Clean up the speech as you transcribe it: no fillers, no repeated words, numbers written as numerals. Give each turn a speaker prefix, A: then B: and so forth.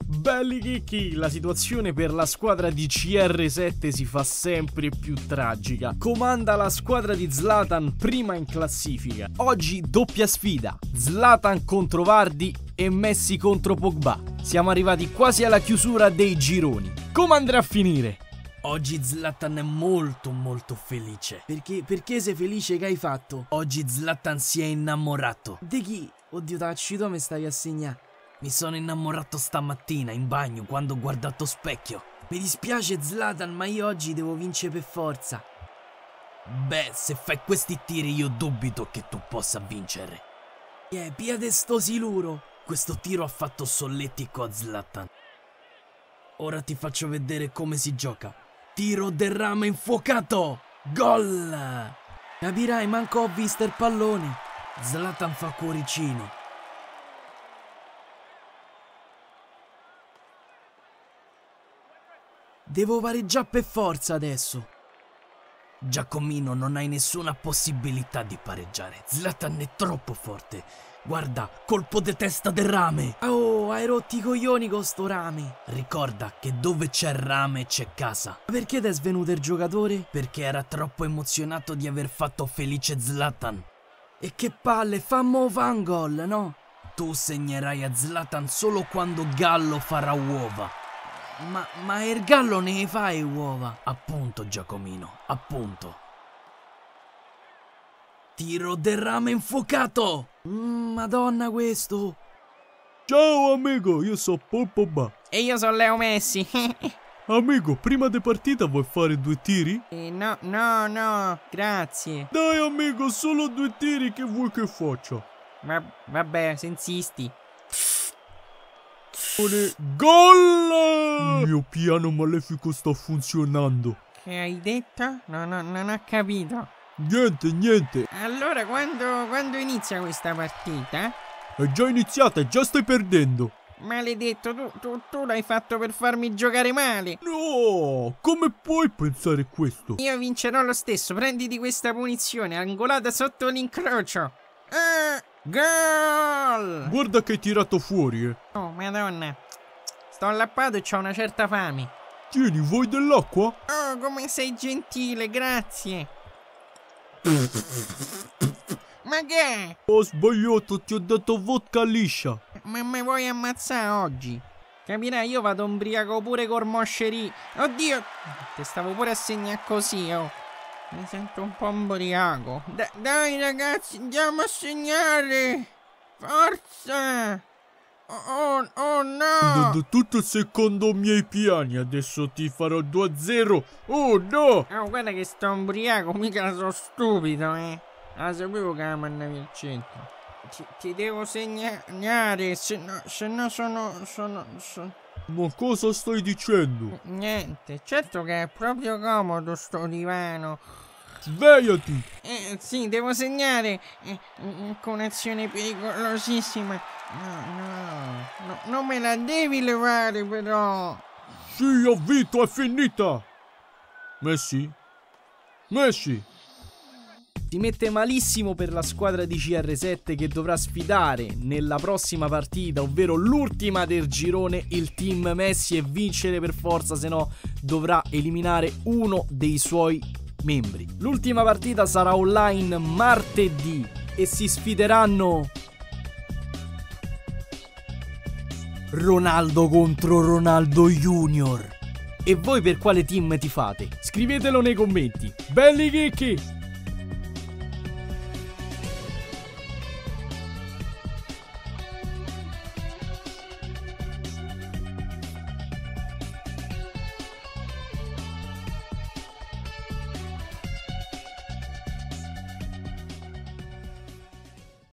A: Belli chicchi, la situazione per la squadra di CR7 si fa sempre più tragica. Comanda la squadra di Zlatan prima in classifica. Oggi doppia sfida, Zlatan contro Vardy e Messi contro Pogba. Siamo arrivati quasi alla chiusura dei gironi. Come andrà a finire? Oggi Zlatan è molto felice. Perché sei felice? Che hai fatto? Oggi Zlatan si è innamorato. Di chi? Oddio, tacito, mi stai a segnare. Mi sono innamorato stamattina in bagno quando ho guardato specchio. Mi dispiace Zlatan, ma io oggi devo vincere per forza. Beh, se fai questi tiri io dubito che tu possa vincere. Piede sto siluro. Questo tiro ha fatto solletico a Zlatan. Ora ti faccio vedere come si gioca. Tiro del rame infuocato. Gol! Capirai, manco ho visto il pallone. Zlatan fa cuoricino. Devo pareggiare per forza adesso. Giacomino, non hai nessuna possibilità di pareggiare. Zlatan è troppo forte. Guarda, colpo di testa del rame. Oh, hai rotto i coglioni con sto rame. Ricorda che dove c'è rame c'è casa. Perché ti è svenuto il giocatore? Perché era troppo emozionato di aver fatto felice Zlatan. E che palle, fammo fan gol, no? Tu segnerai a Zlatan solo quando Gallo farà uova. Ma il gallo ne fai uova? Appunto, Giacomino, appunto. Tiro del rame infuocato! Madonna questo!
B: Ciao amico, io sono Pogba.
C: E io sono Leo Messi.
B: Amico, prima di partita vuoi fare 2 tiri?
C: No, grazie.
B: Dai amico, solo 2 tiri, che vuoi che faccia?
C: Vabbè, se insisti.
B: Gol! Il mio piano malefico sta funzionando.
C: Che hai detto? Non ho capito.
B: Niente.
C: Allora, quando inizia questa partita?
B: È già iniziata e già stai perdendo.
C: Maledetto, tu l'hai fatto per farmi giocare male.
B: No, come puoi pensare questo?
C: Io vincerò lo stesso, prenditi questa punizione, angolata sotto l'incrocio. Gol!
B: Guarda che hai tirato fuori,
C: Oh, madonna. Sto allappato e c'ho una certa fame.
B: Tieni, vuoi dell'acqua?
C: Oh, come sei gentile, grazie. Ma che è?
B: Ho sbagliato, ti ho dato vodka liscia.
C: Ma mi vuoi ammazzare oggi? Capirai, io vado ubriaco pure col moscerì. Oddio, ti stavo pure a segnare così, oh. Mi sento un po' ubriaco. Dai ragazzi, andiamo a segnare. Forza. Oh no.
B: Tutto secondo i miei piani, adesso ti farò 2-0. Oh no.
C: Oh, guarda che sto ubriaco, mica sono stupido, Ah, sapevo che la mandavi al centro. Ti devo segnare, se no sono...
B: Ma cosa stai dicendo?
C: Niente, certo che è proprio comodo sto divano.
B: Svegliati!
C: Sì, devo segnare con azione pericolosissima. No, non me la devi levare però.
B: Sì, ho vinto, è finita! Messi?
A: Si mette malissimo per la squadra di CR7 che dovrà sfidare nella prossima partita, ovvero l'ultima del girone, il team Messi, e vincere per forza, se no dovrà eliminare uno dei suoi membri. L'ultima partita sarà online martedì e si sfideranno Ronaldo contro Ronaldo Junior. E voi per quale team tifate? Scrivetelo nei commenti. Belli chicchi!